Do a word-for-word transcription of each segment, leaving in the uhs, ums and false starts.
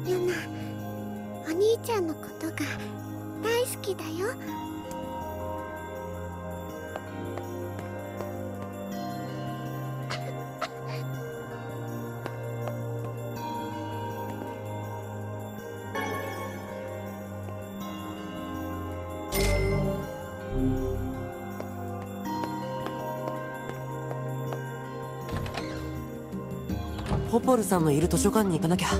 ユナ、お兄ちゃんのことが大好きだよ。 ポポルさんのいる図書館に行かなきゃ。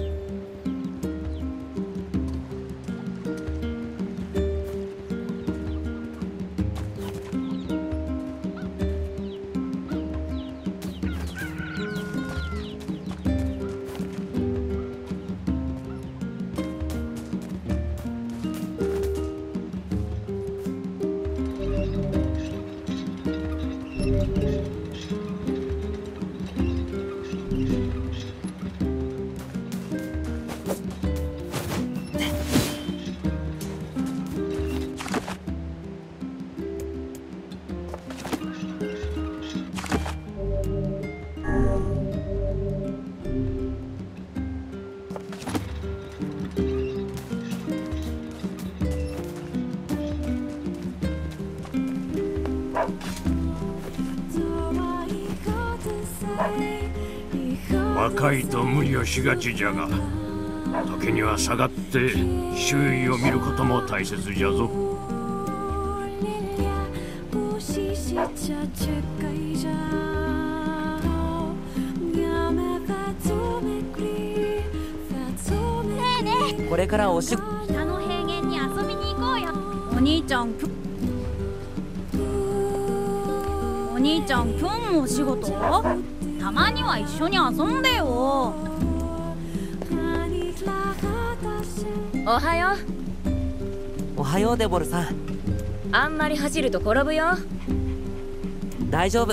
若いと無理をしがちじゃが、時には下がって周囲を見ることも大切じゃぞ。 ねえねえ、 これからおし北の平原に遊びに行こうよ。お兄ちゃん、お兄ちゃん今日もお仕事？たまには一緒に遊んでよ。 おはよう。 おはようデボルさん。 あんまり走ると転ぶよ。 大丈夫。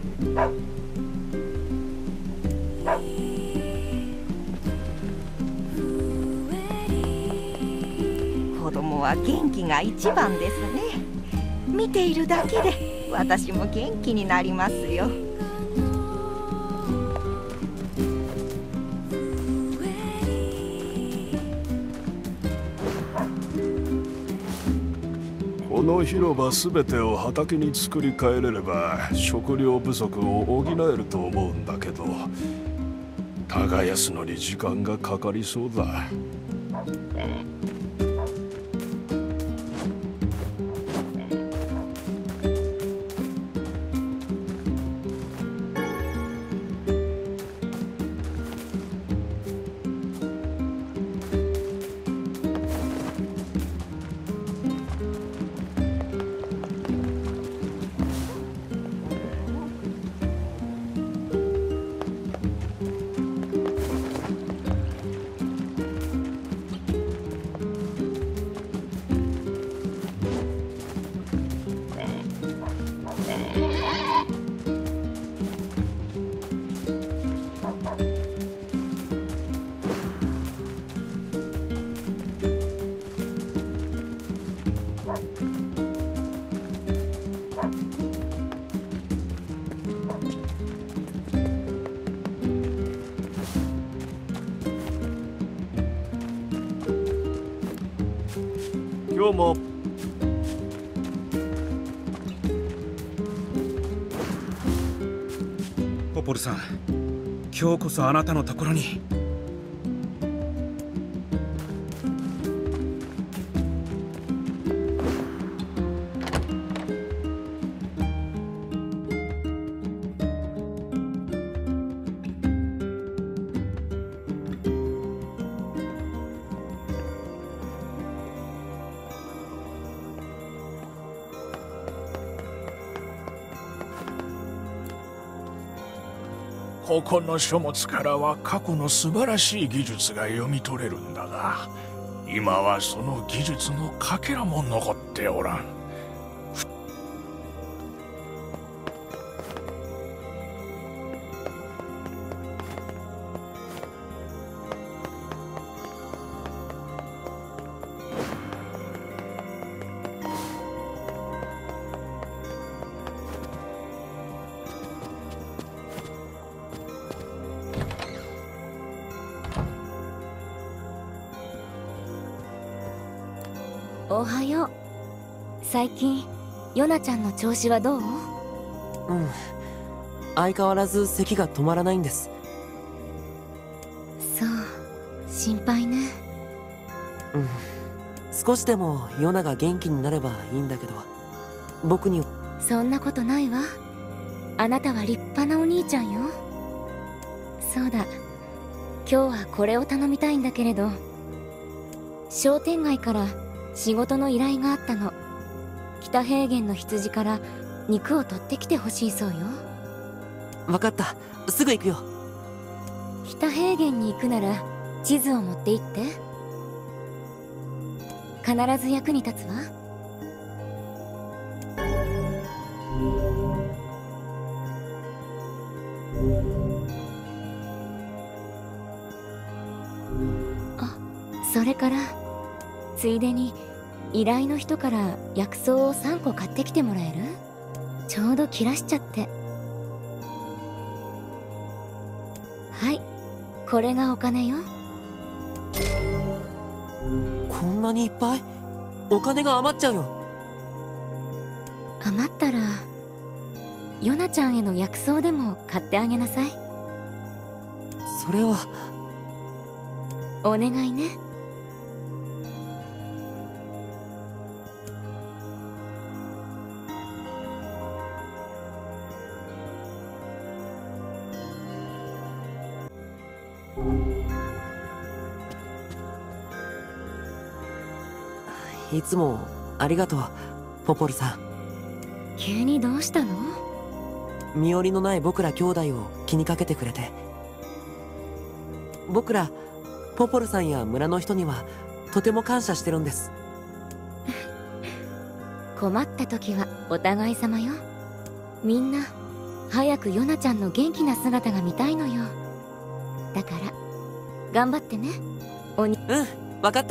子供は元気が一番ですね。見ているだけで私も元気になりますよ。 この広場すべてを畑に作り変えれれば食料不足を補えると思うんだけど、耕すのに時間がかかりそうだ。今日もポポルさん、今日こそあなたのところに。 ここの書物からは過去の素晴らしい技術が読み取れるんだが、今はその技術のかけらも残っておらん。 おはよう。最近ヨナちゃんの調子はどう？ うん、相変わらず咳が止まらないんです。 そう、心配ね。 うん、少しでもヨナが元気になればいいんだけど、僕に。 そんなことないわ。あなたは立派なお兄ちゃんよ。そうだ、今日はこれを頼みたいんだけれど、商店街から仕事の依頼があったの。北平原の羊から肉を取ってきてほしいそうよ。 分かった、すぐ行くよ。 北平原に行くなら地図を持って行って。必ず役に立つわ。あ、それからついでに依頼の人から薬草をさんこ買ってきてもらえる？ちょうど切らしちゃって。はい、これがお金よ。 こんなにいっぱい？お金が余っちゃうよ。 余ったらヨナちゃんへの薬草でも買ってあげなさい。 それはお願いね。 いつもありがとう、ポポルさん。 急にどうしたの？ 身寄りのない僕ら兄弟を気にかけてくれて。僕らポポルさんや村の人にはとても感謝してるんです。 困った時はお互い様よ。みんな早くヨナちゃんの元気な姿が見たいのよ。だから頑張ってね、おに。 うん、分かった。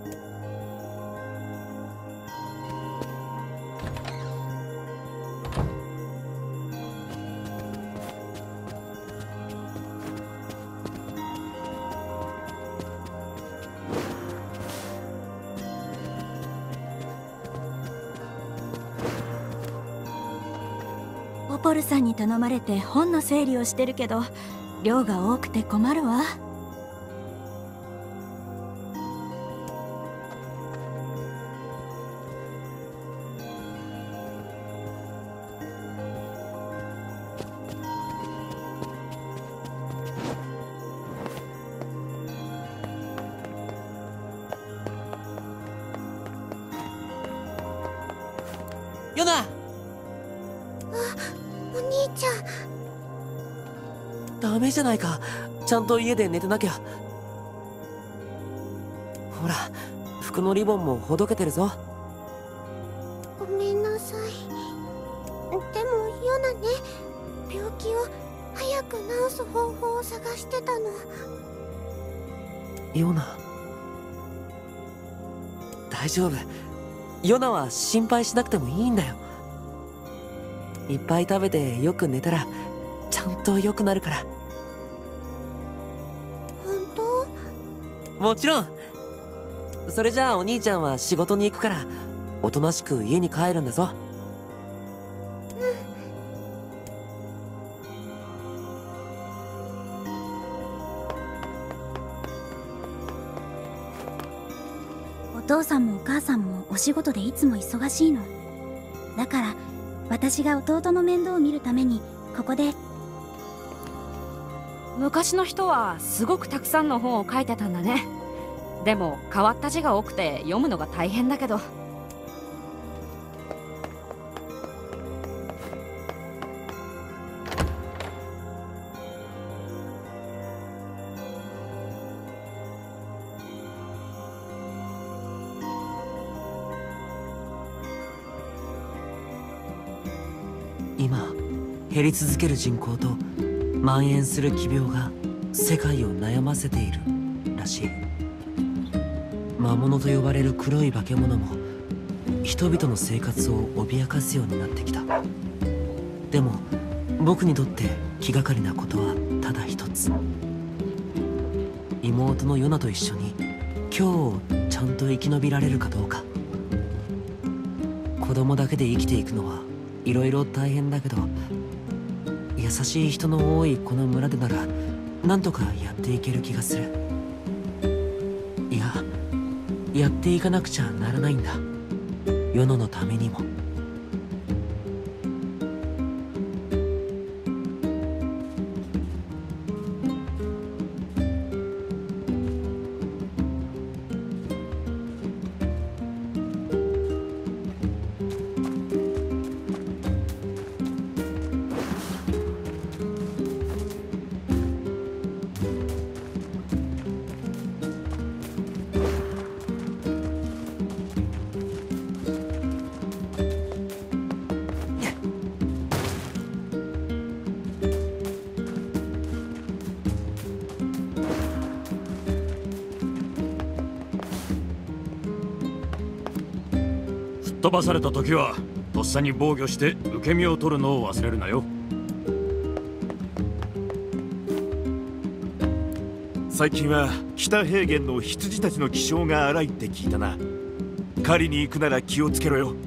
ポポルさんに頼まれて本の整理をしてるけど、量が多くて困るわ。 ヨナ！ お兄ちゃん。 ダメじゃないか、ちゃんと家で寝てなきゃ。ほら、服のリボンもほどけてるぞ。 ごめんなさい。でもヨナね、病気を早く治す方法を探してたの。 ヨナ、大丈夫。ヨナは心配しなくてもいいんだよ。いっぱい食べてよく寝たらちゃんと良くなるから。 本当？ もちろん。それじゃあお兄ちゃんは仕事に行くからおとなしく家に帰るんだぞ。 お父さんもお母さんもお仕事でいつも忙しいの。だから私が弟の面倒を見るためにここで。 昔の人はすごくたくさんの本を書いてたんだね。でも変わった字が多くて読むのが大変だけど。 今減り続ける人口と蔓延する奇病が世界を悩ませているらしい。魔物と呼ばれる黒い化け物も人々の生活を脅かすようになってきた。でも僕にとって気がかりなことはただ一つ。妹のヨナと一緒に今日をちゃんと生き延びられるかどうか。 子供だけで生きていくのはいろいろ大変だけど、優しい人の多いこの村でならなんとかやっていける気がする。いや、やっていかなくちゃならないんだ、ヨノのためにも。 飛ばされた時はとっさに防御して受け身を取るのを忘れるなよ。 最近は北平原の羊たちの気性が荒いって聞いたな。狩りに行くなら気をつけろよ。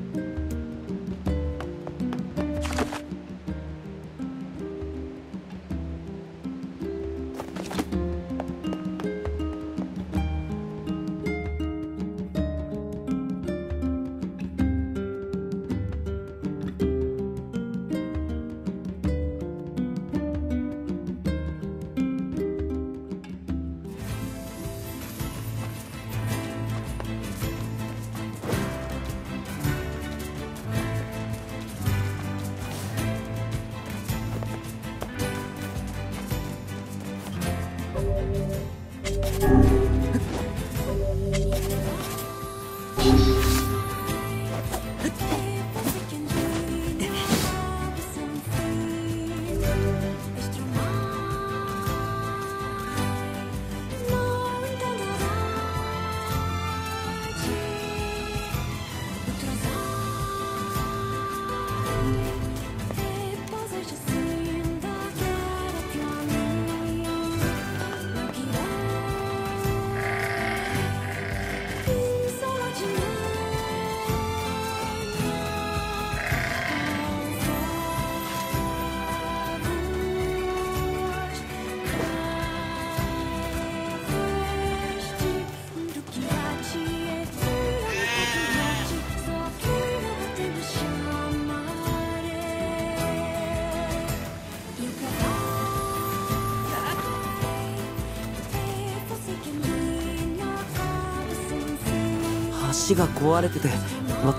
橋が壊れてて、わ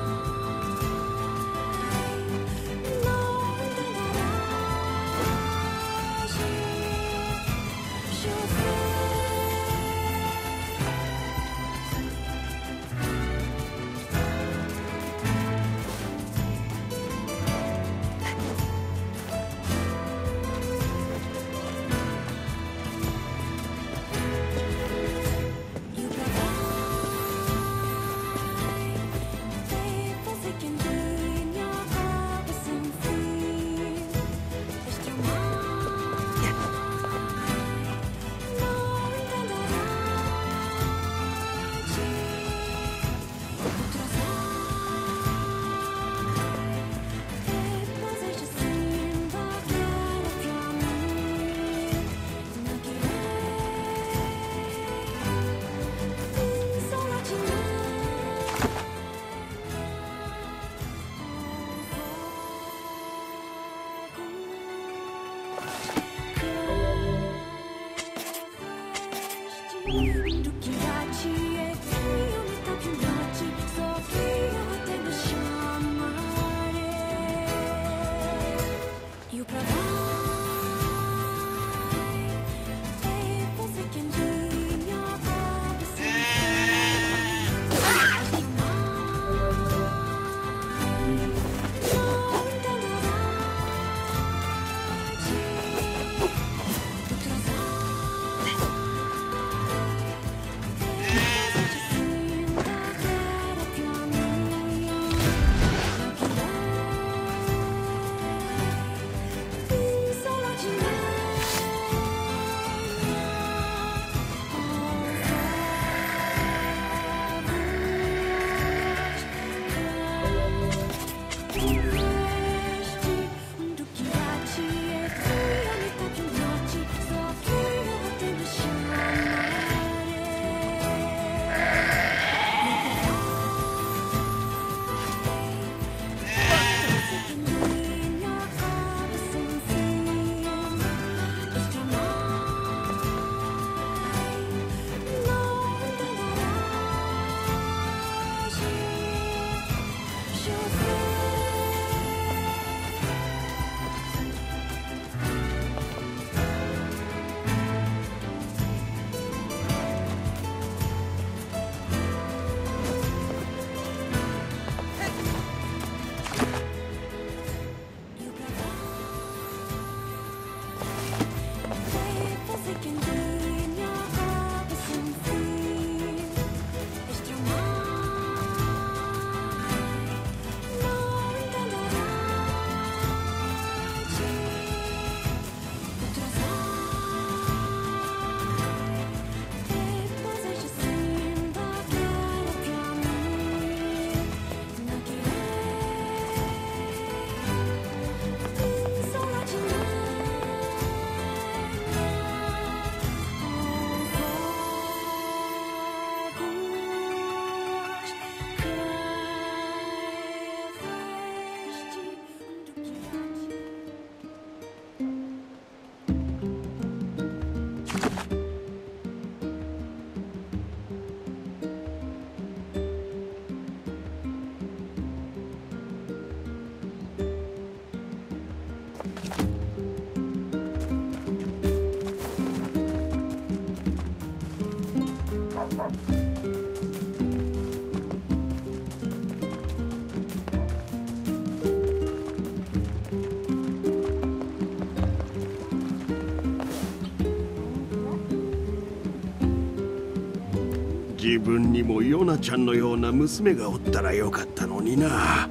自分にもヨナちゃんのような娘がおったらよかったのにな。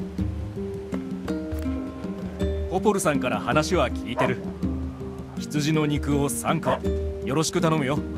ポポルさんから話は聞いてる。羊の肉をさんこよろしく頼むよ。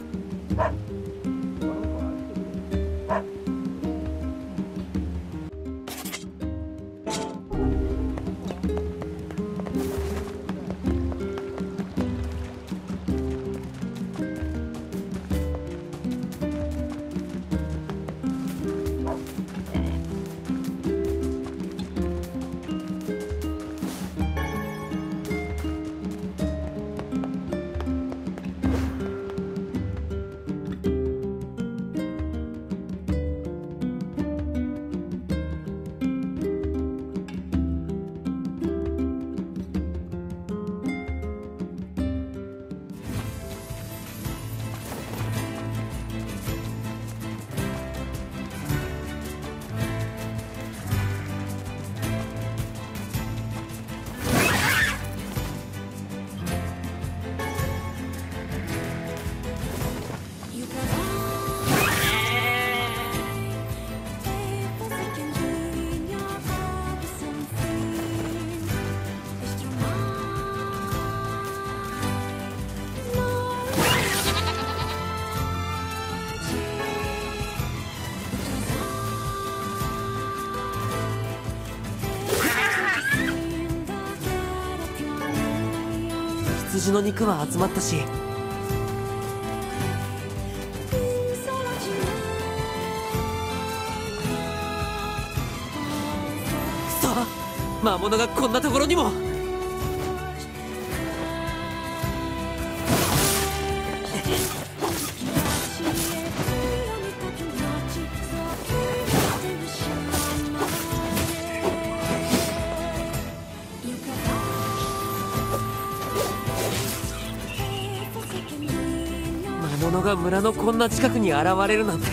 羊の肉は集まったし、くそ、魔物がこんなところにも。魔物が村のこんな近くに現れるなんて。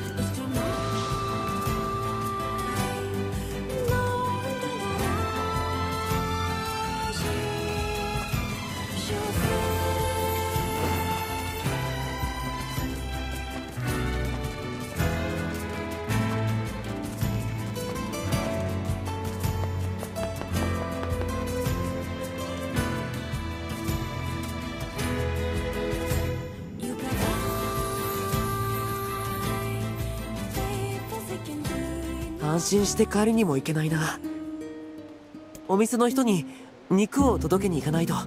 安心して狩りにも行けないな。お店の人に肉を届けに行かないと。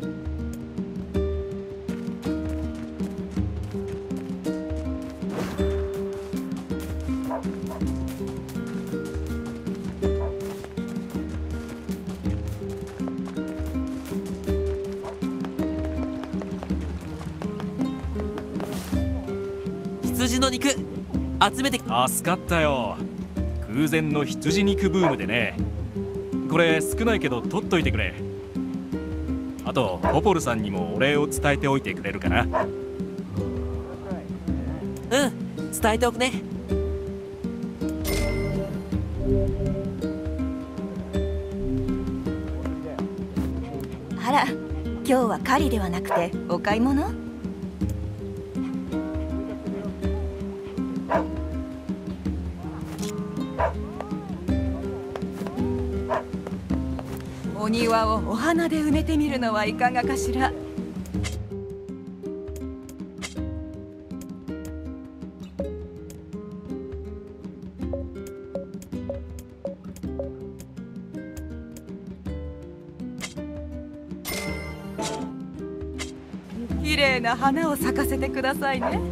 羊の肉集めて。 助かったよ。空前の羊肉ブームでね。これ少ないけど取っといてくれ。あとポポルさんにもお礼を伝えておいてくれるかな。 うん、伝えておくね。 あら、今日は狩りではなくてお買い物？お庭をお花で埋めてみるのはいかがかしら。綺麗な花を咲かせてくださいね。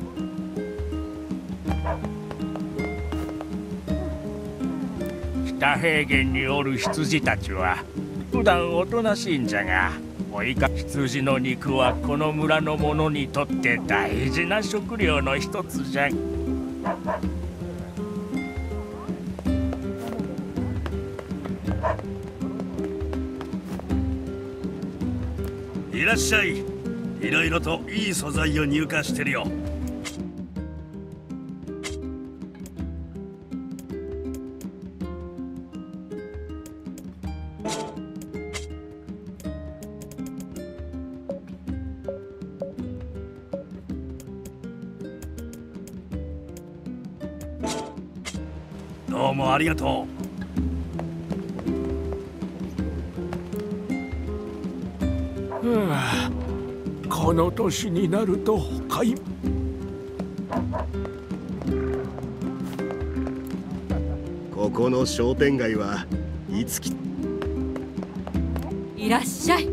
北平原におる羊たちは普段おとなしいんじゃが、おいか羊の肉はこの村の者にとって大事な食料の一つじゃ。 いらっしゃい。いろいろといい素材を入荷してるよ。 どうもありがとう。はあ、この年になるとかいここの商店街はいつきいらっしゃい。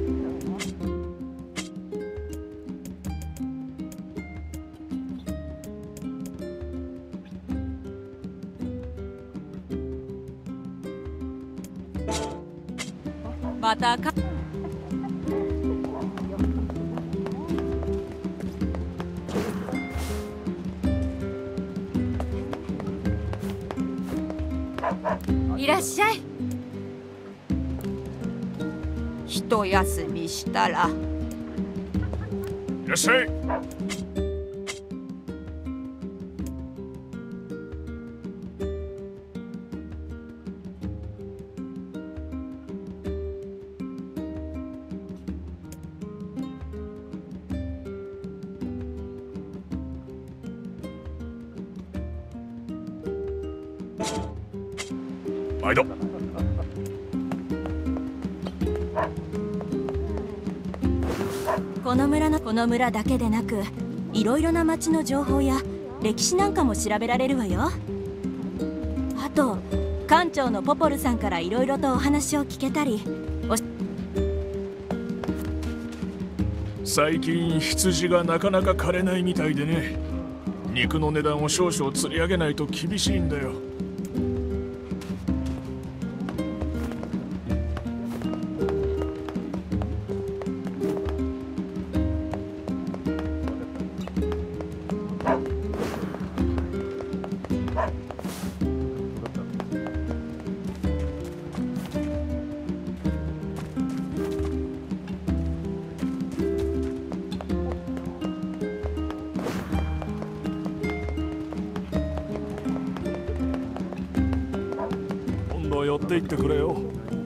またかいらっしゃい。 一休みしたら。 いらっしゃい。毎度。 この村のこの村だけでなく、いろいろな町の情報や歴史なんかも調べられるわよ。あと館長のポポルさんからいろいろとお話を聞けたり。 最近羊がなかなか枯れないみたいでね。肉の値段を少々釣り上げないと厳しいんだよ。寄って行ってくれよ。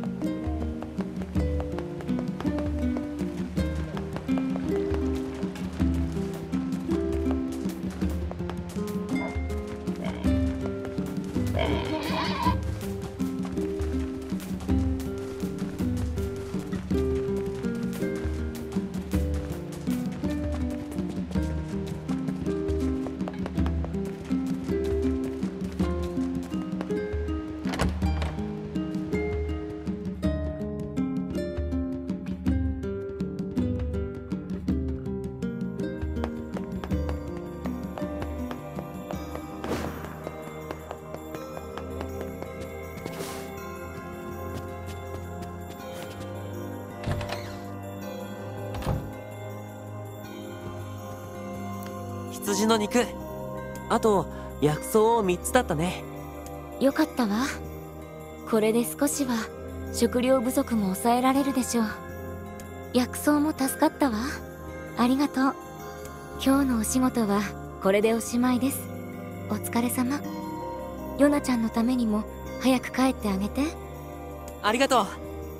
羊の肉、あと薬草をみっつだったね。 よかったわ。これで少しは食料不足も抑えられるでしょう。薬草も助かったわ。ありがとう。今日のお仕事はこれでおしまいです。お疲れ様。ヨナちゃんのためにも早く帰ってあげて。 ありがとう。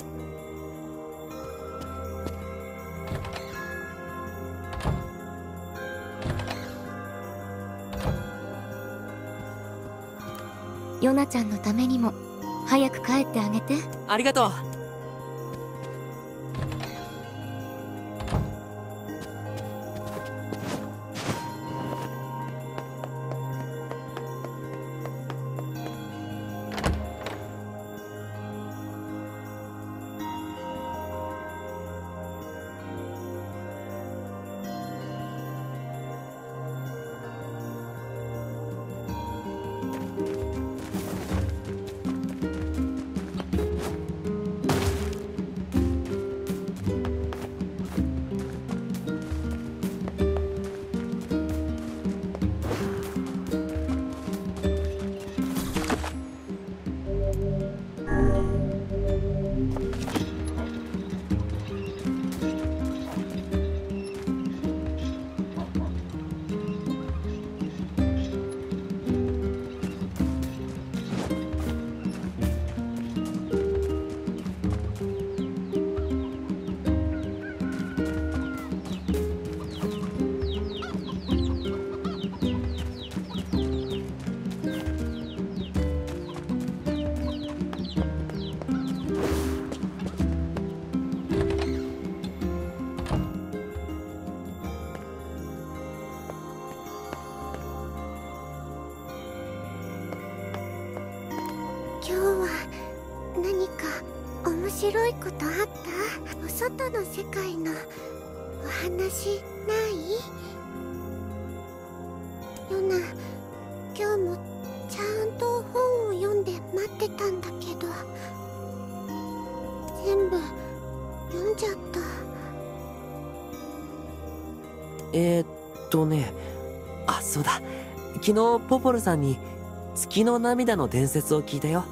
ヨナちゃんのためにも早く帰ってあげて。 ありがとう。 白いことあった？お外の世界のお話ない？ヨナ、今日もちゃんと本を読んで待ってたんだけど、全部読んじゃった。 えー、っとね、あ、そうだ。昨日ポポルさんに月の涙の伝説を聞いたよ。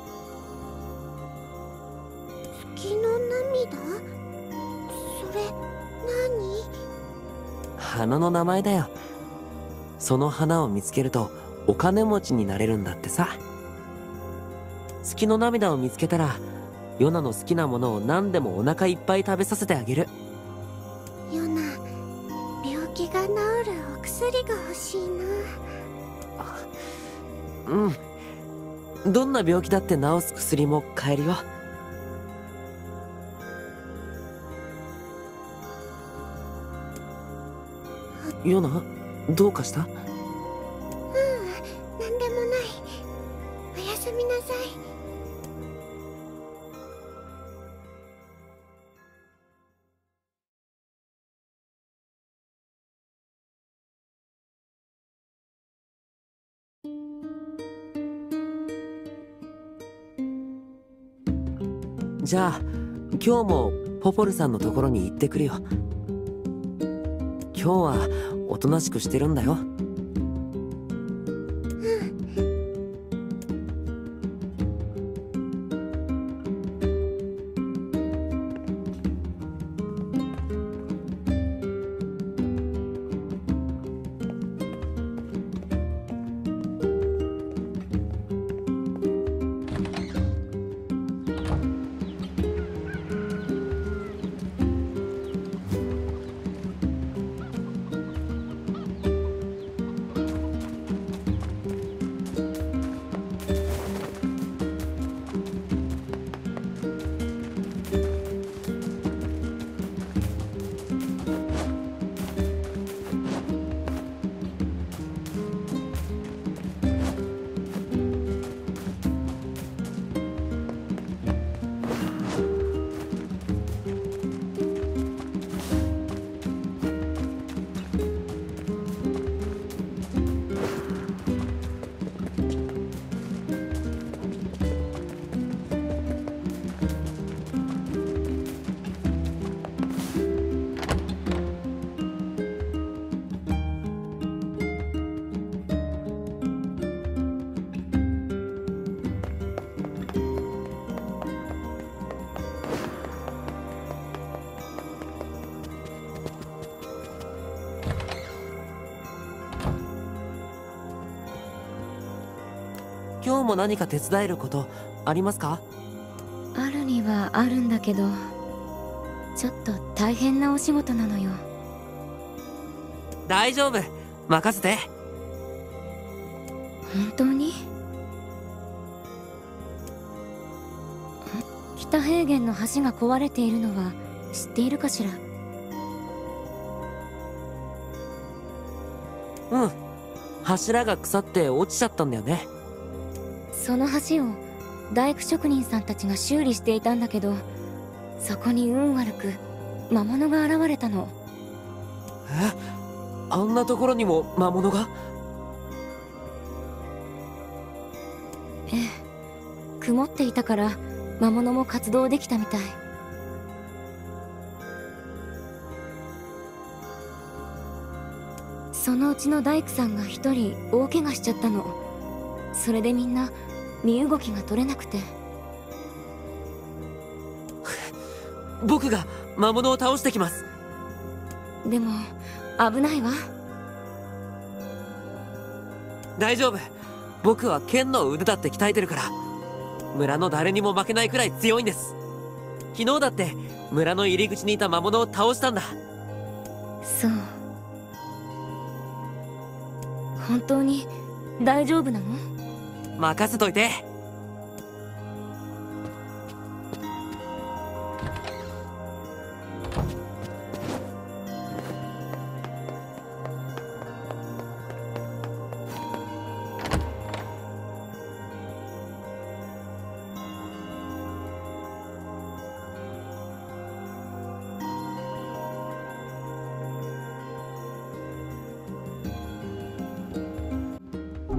月の涙？それ何？ 花の名前だよ。その花を見つけるとお金持ちになれるんだってさ。月の涙を見つけたらヨナの好きなものを何でもお腹いっぱい食べさせてあげる。 ヨナ、病気が治るお薬が欲しいな。 うん。どんな病気だって治す薬も買えるよ。ヨナ、どうかした？ ううん、なんでもない。おやすみなさい。 じゃあ今日もポポルさんのところに行ってくるよ。今日はおとなしくしてるんだよ。今日も何か手伝えることありますか？ あるにはあるんだけど、ちょっと大変なお仕事なのよ。 大丈夫、任せて。 本当に？北平原の橋が壊れているのは知っているかしら？ うん、柱が腐って落ちちゃったんだよね。 その橋を大工職人さんたちが修理していたんだけど、そこに運悪く魔物が現れたの。 え？あんなところにも魔物が？ ええ、曇っていたから魔物も活動できたみたい。そのうちの大工さんが一人大怪我しちゃったの。それでみんな身動きが取れなくて。 僕が魔物を倒してきます。 でも危ないわ。 大丈夫、僕は剣の腕だって鍛えてるから。村の誰にも負けないくらい強いんです。昨日だって村の入り口にいた魔物を倒したんだ。 そう。本当に大丈夫なの？ 任せといて。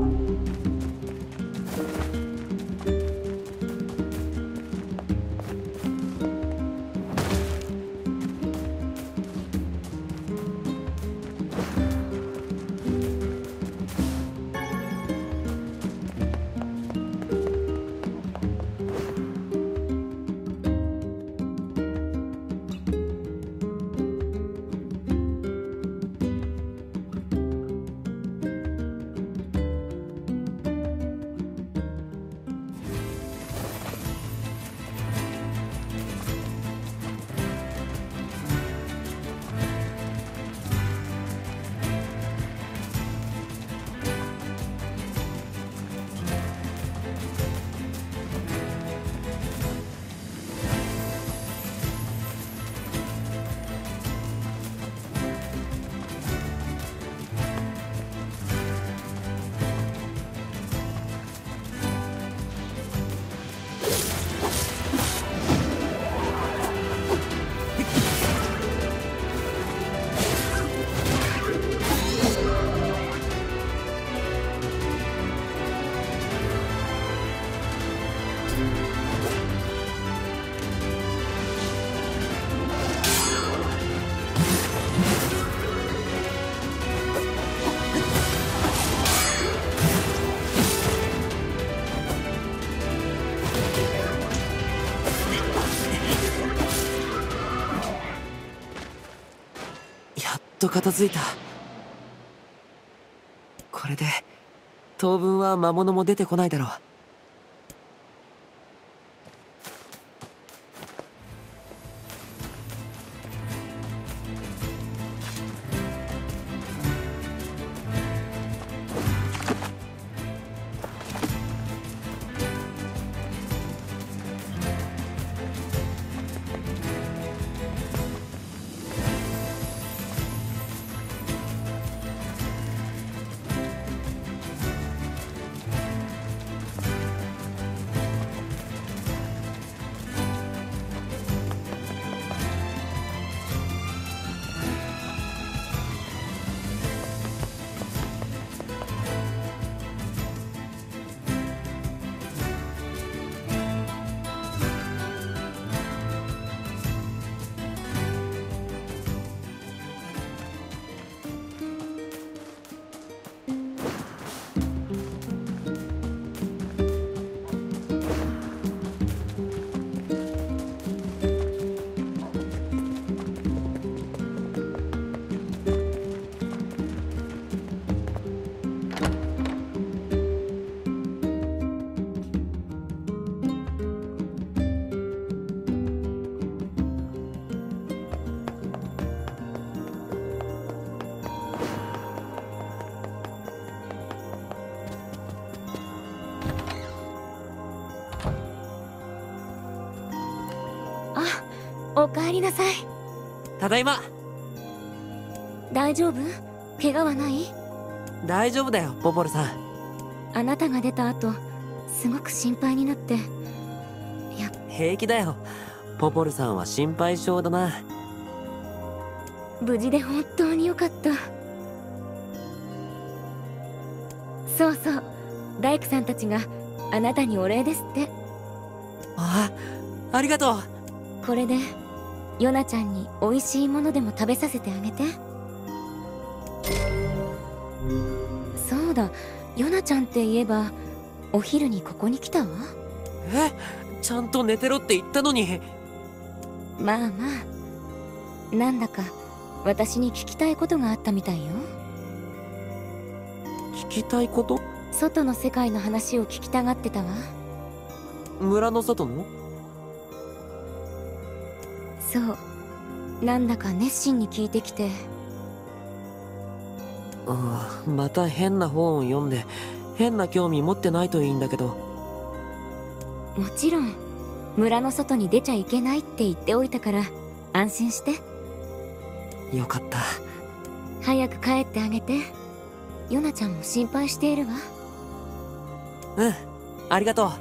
と片付いた。これで当分は魔物も出てこないだろう。 おかえりなさい。 ただいま。 大丈夫？怪我はない？ 大丈夫だよ、ポポルさん。 あなたが出た後、すごく心配になって。や平気だよ。ポポルさんは心配性だな。 無事で本当によかった。そうそう、大工さんたちがあなたにお礼ですって。 あ、ありがとう。 これでヨナちゃんに美味しいものでも食べさせてあげて。そうだ、ヨナちゃんって言えばお昼にここに来たわ。 え、ちゃんと寝てろって言ったのに。 まあまあ、なんだか私に聞きたいことがあったみたいよ。 聞きたいこと？ 外の世界の話を聞きたがってたわ。 村の外の？ そう、なんだか熱心に聞いてきて。 ああ、また変な本を読んで変な興味持ってないといいんだけど。 もちろん村の外に出ちゃいけないって言っておいたから安心して。 よかった。 早く帰ってあげて。ヨナちゃんも心配しているわ。 うん、ありがとう。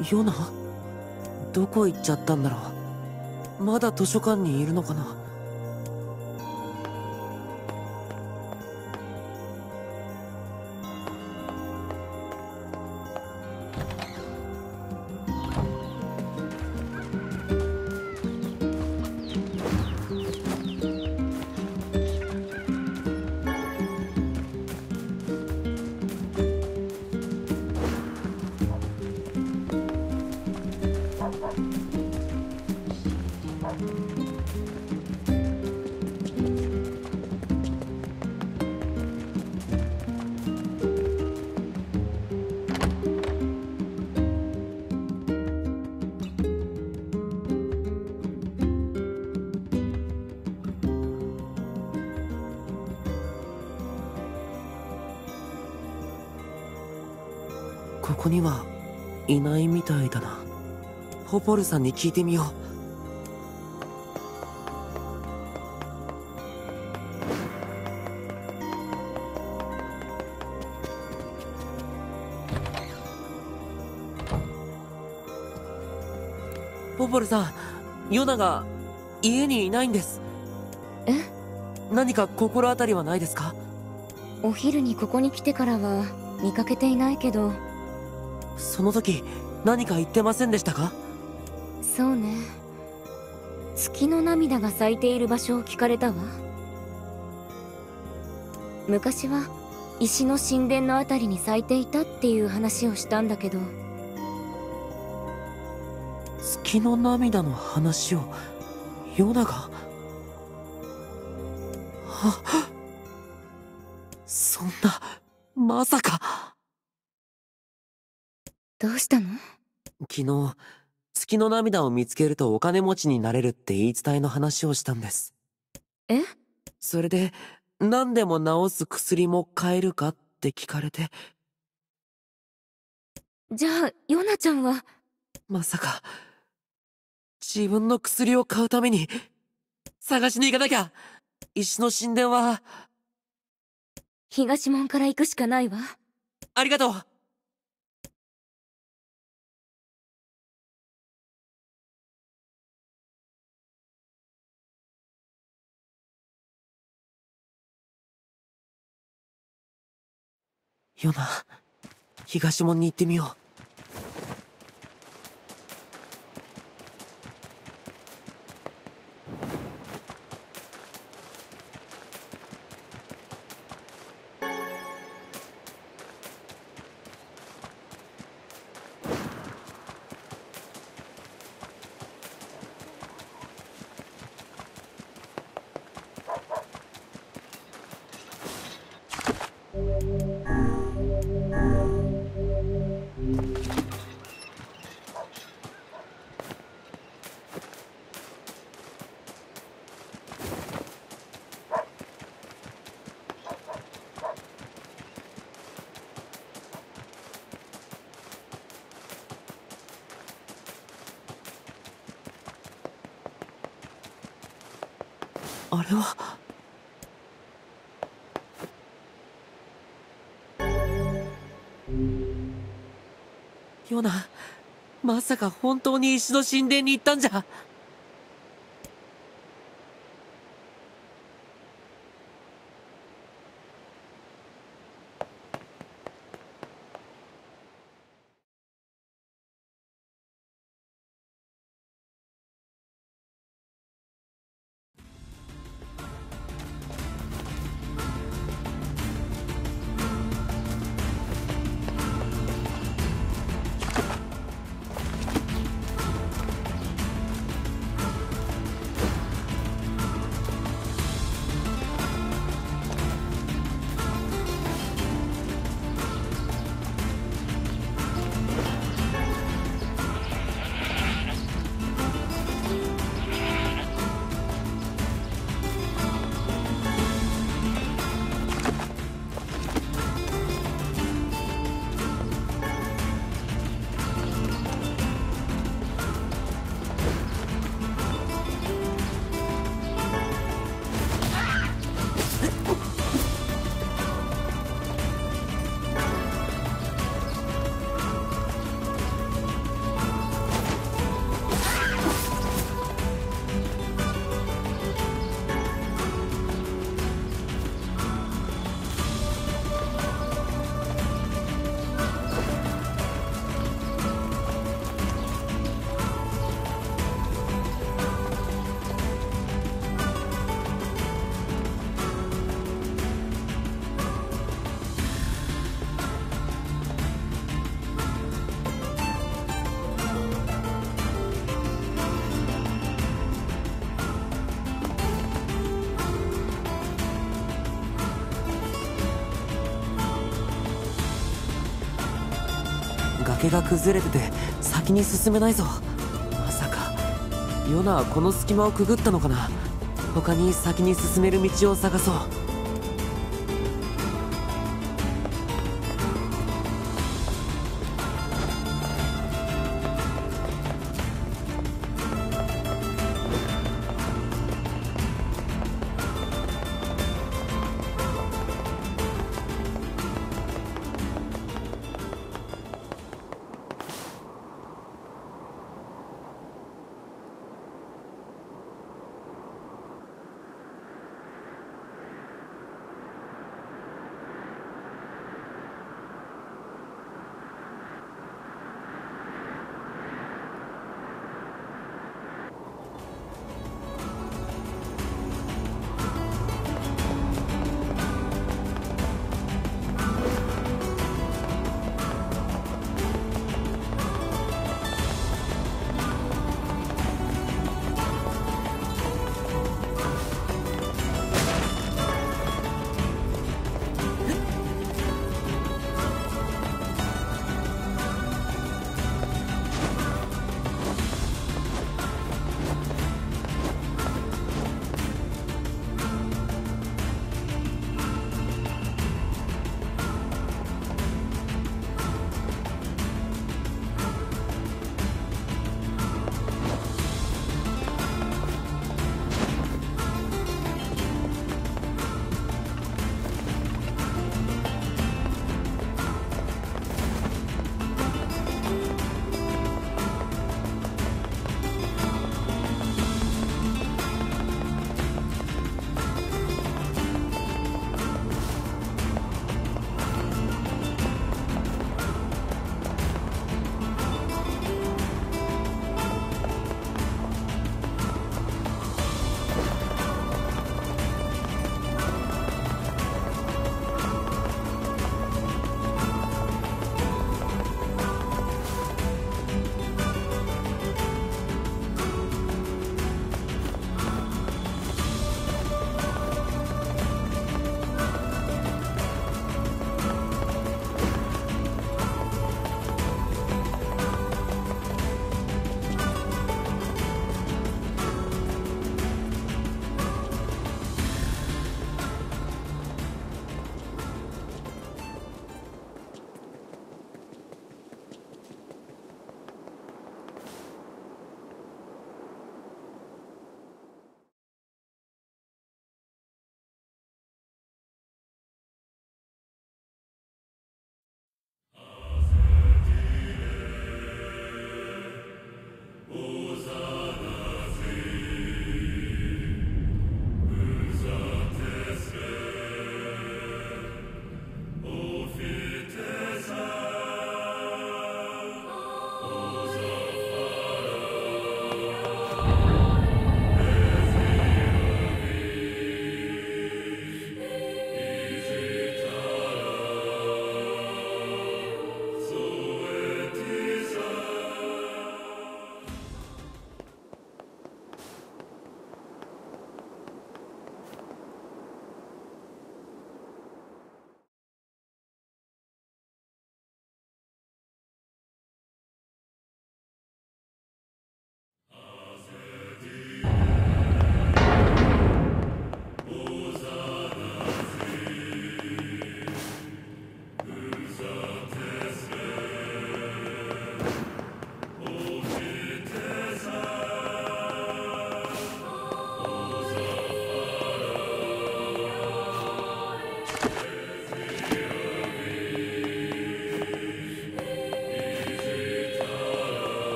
ヨナ？どこ行っちゃったんだろう。まだ図書館にいるのかな。ここにはいないみたいだな。ホポルさんに聞いてみよう。ポポルさん、ヨナが家にいないんです。 え？ 何か心当たりはないですか？ お昼にここに来てからは見かけていないけど。 その時何か言ってませんでしたか？ そうね。月の涙が咲いている場所を聞かれたわ。昔は石の神殿のあたりに咲いていたっていう話をしたんだけど。 月の涙の話をヨナが？はっ、そんな、まさか。 どうしたの？ 昨日月の涙を見つけるとお金持ちになれるって言い伝えの話をしたんです。 え？ それで何でも治す薬も買えるかって聞かれて。 じゃあヨナちゃんは？ まさか自分の薬を買うために探しに行かなきゃ。石の神殿は東門から行くしかないわ。 ありがとう。ヨナ、東門に行ってみよう。あれは。ヨナ、まさか本当に石の神殿に行ったんじゃ。 崖が崩れてて先に進めないぞ。まさかヨナはこの隙間をくぐったのかな。他に先に進める道を探そう。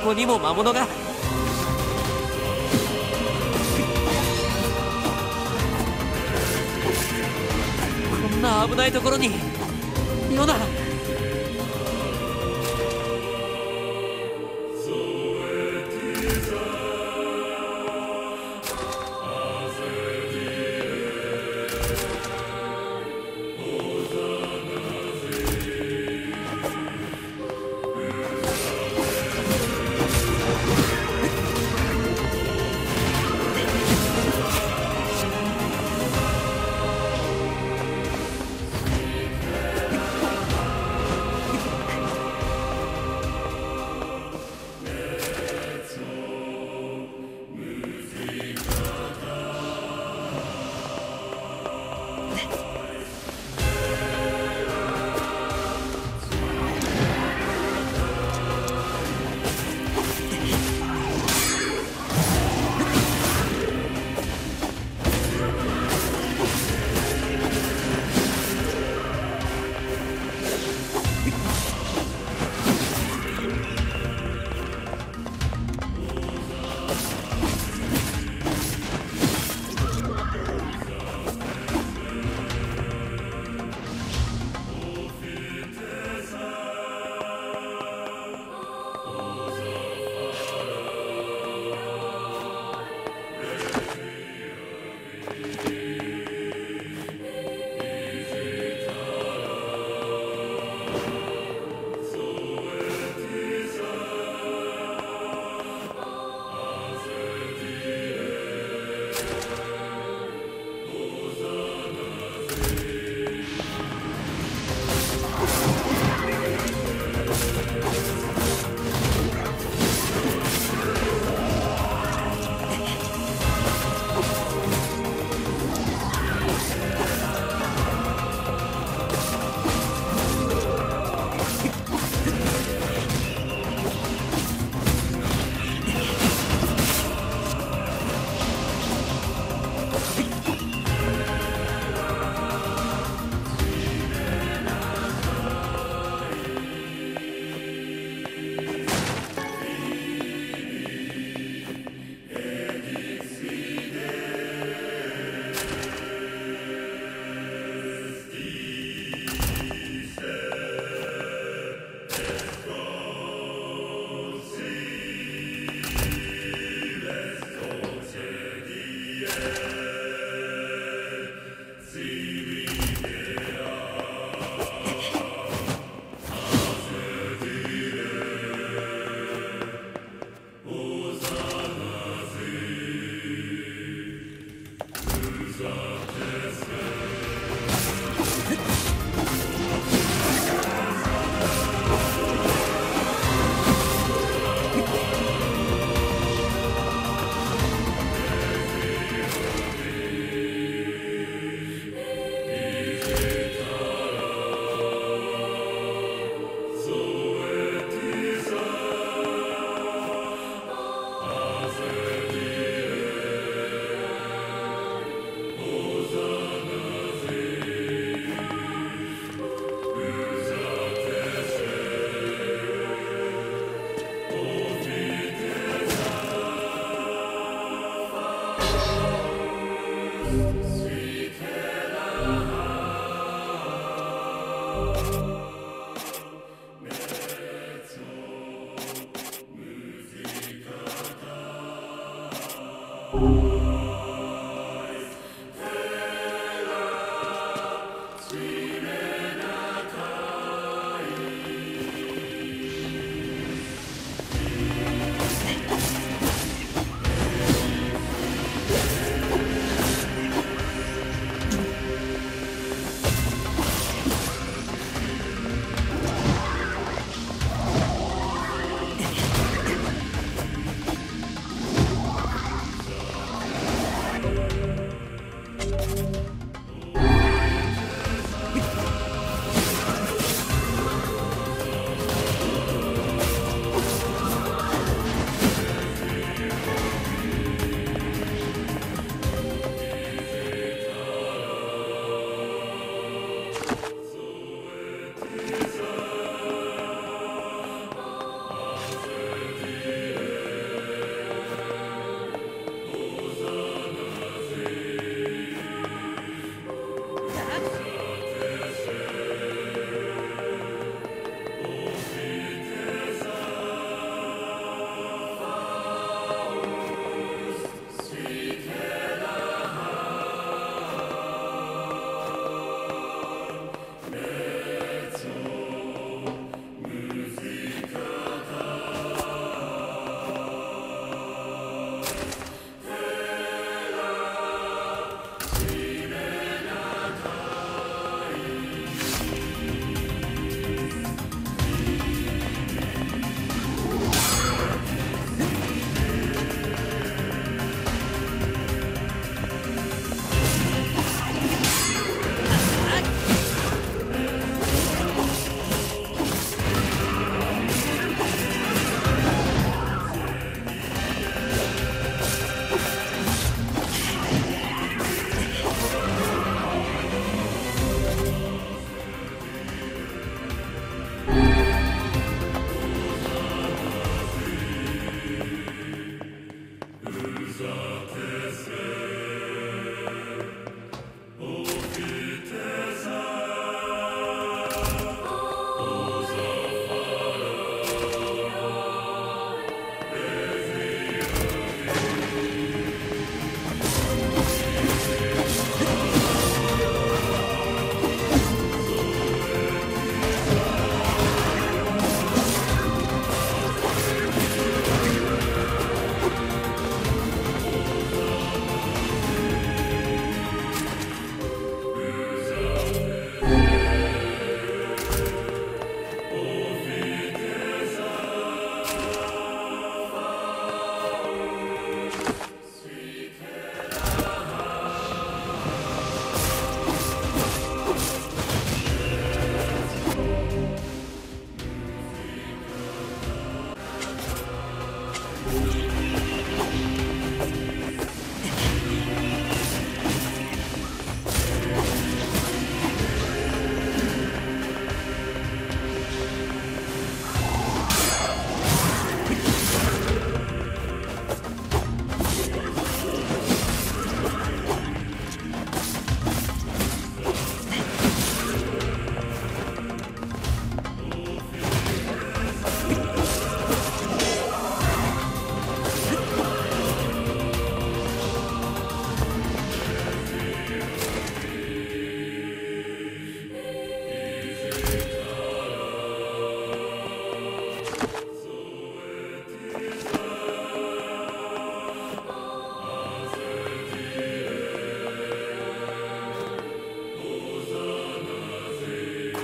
こにも魔物が。こんな危ないところにヨナ。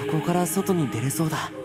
こから外に出れそうだ。